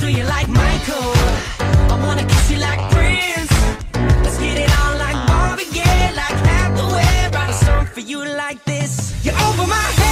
do you like Michael? I wanna kiss you like Prince. Let's get it on like Marvin Gaye, like Hathaway. Write a song for you like this. You're over my head.